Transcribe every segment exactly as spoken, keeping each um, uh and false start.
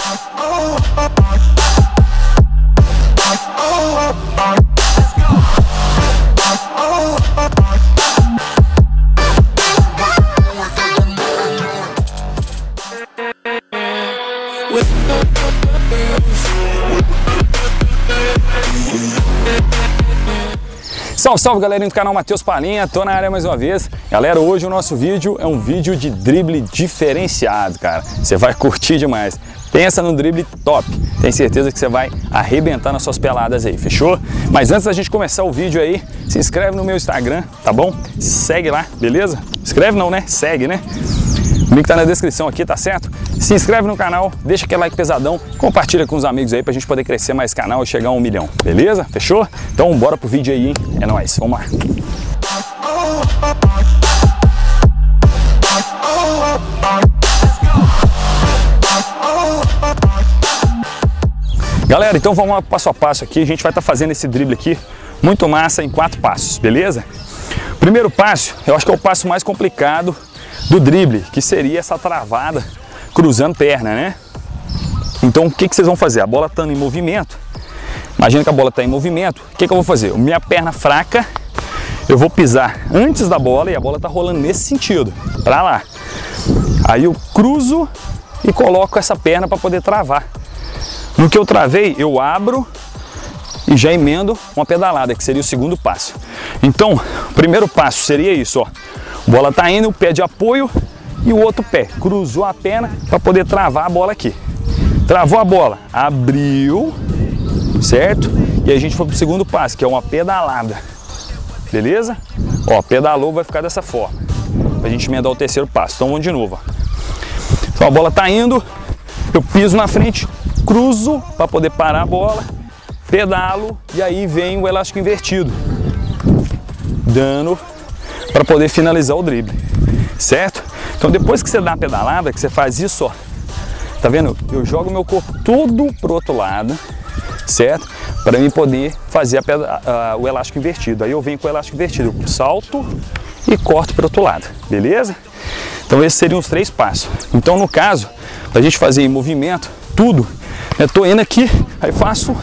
Salve, salve galerinha do canal Matheus Palhinha, tô na área mais uma vez. Galera, hoje o nosso vídeo é um vídeo de drible diferenciado, cara. Você vai curtir demais. Pensa no drible top. Tenho certeza que você vai arrebentar nas suas peladas aí, fechou? Mas antes da gente começar o vídeo aí, se inscreve no meu Instagram, tá bom? Segue lá, beleza? Escreve não, né? Segue, né? O link tá na descrição aqui, tá certo? Se inscreve no canal, deixa aquele like pesadão, compartilha com os amigos aí pra gente poder crescer mais canal e chegar a um milhão, beleza? Fechou? Então bora pro vídeo aí, hein? É nóis, vamos lá! Galera, então vamos lá passo a passo aqui, a gente vai estar tá fazendo esse drible aqui muito massa em quatro passos, beleza? Primeiro passo, eu acho que é o passo mais complicado do drible, que seria essa travada cruzando perna, né? Então o que, que vocês vão fazer? A bola estando em movimento, imagina que a bola está em movimento, o que, que eu vou fazer? Minha perna fraca, eu vou pisar antes da bola e a bola está rolando nesse sentido, para lá. Aí eu cruzo e coloco essa perna para poder travar. No que eu travei, eu abro e já emendo uma pedalada, que seria o segundo passo. Então, o primeiro passo seria isso, ó. A bola está indo, o pé de apoio e o outro pé. Cruzou a perna para poder travar a bola aqui. Travou a bola, abriu, certo? E aí a gente foi para o segundo passo, que é uma pedalada. Beleza? Ó, pedalou, vai ficar dessa forma. Para a gente emendar o terceiro passo. Então vamos de novo, ó. Então a bola está indo, eu piso na frente, cruzo para poder parar a bola, pedalo e aí vem o elástico invertido, dando para poder finalizar o drible, certo? Então depois que você dá a pedalada, que você faz isso, ó, tá vendo? Eu jogo meu corpo todo pro outro lado, certo? Para mim poder fazer a peda a, o elástico invertido. Aí eu venho com o elástico invertido, eu salto e corto para o outro lado, beleza? Então esses seriam os três passos. Então no caso, a gente fazer em movimento, tudo, eu tô indo aqui, aí faço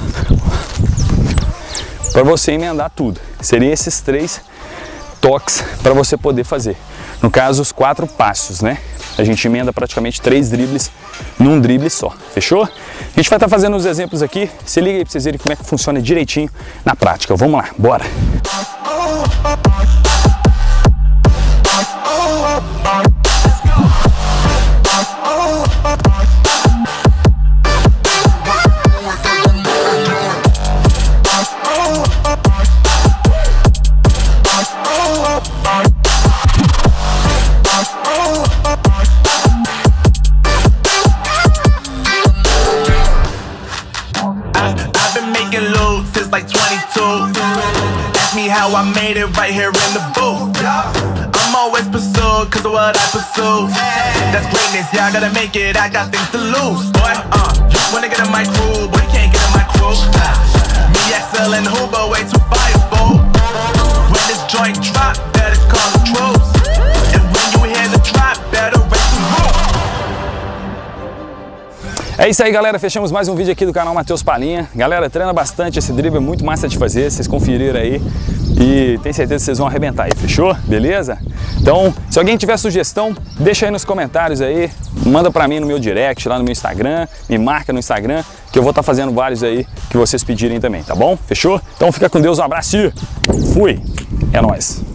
para você emendar tudo. Seriam esses três toques para você poder fazer. No caso, os quatro passos, né? A gente emenda praticamente três dribles num drible só, fechou? A gente vai estar fazendo os exemplos aqui, se liga aí para vocês verem como é que funciona direitinho na prática. Vamos lá, bora! How I made it right here in the booth. I'm always pursued cause of what I pursue. That's greatness, yeah, I gotta make it, I got things to lose. Boy, uh, wanna get in my crew, but you can't get in my crew. Me, Excel and Huber, way too fireable. When this joint drop, better call the troops. And when you hear the drop, better raise the roof. É isso aí, galera, fechamos mais um vídeo aqui do canal Matheus Palhinha. Galera, treina bastante esse drible, é muito massa de fazer, vocês conferiram aí. E tenho certeza que vocês vão arrebentar aí, fechou? Beleza? Então, se alguém tiver sugestão, deixa aí nos comentários aí, manda pra mim no meu direct, lá no meu Instagram, me marca no Instagram, que eu vou estar fazendo vários aí que vocês pedirem também, tá bom? Fechou? Então fica com Deus, um abraço e fui! É nóis!